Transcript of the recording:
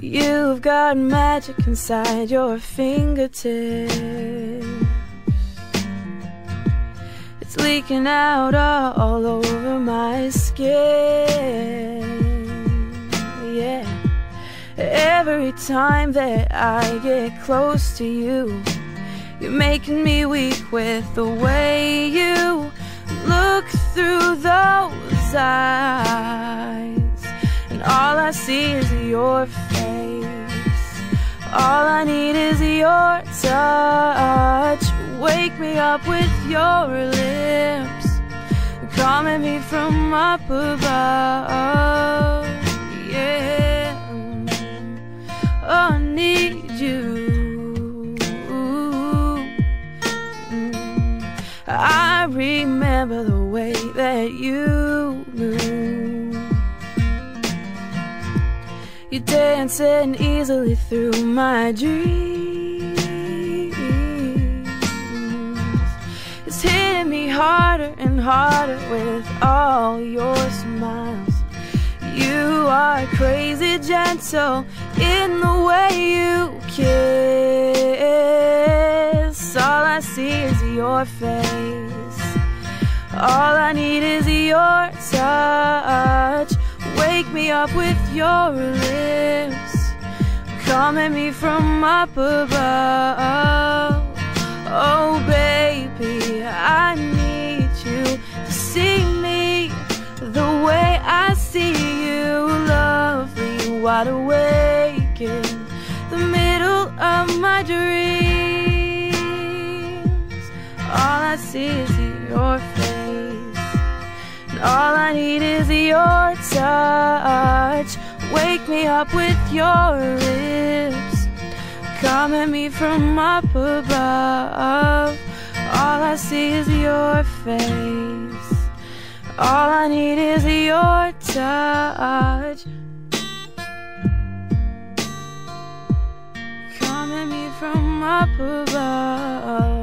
You've got magic inside your fingertips. It's leaking out all over my skin. Yeah. Every time that I get close to you, you're making me weak with the way you look through those eyes. And all I see is your face. All I need is your touch. Wake me up with your lips, calling me from up above. Yeah, I need you. I remember the way that you move. You're dancing easily through my dreams. It's hitting me harder and harder with all your smiles. You are crazy gentle in the way you kiss. All I see is your face. All I need is your touch. Wake me up with your lips, calling me from up above. Oh baby, I need you to see me the way I see you, lovely, wide awake in the middle of my dreams. All I see is your face, and all I need is your touch. Wake me up with your lips, calling me from up above. All I see is your face. All I need is your touch, calling me from up above.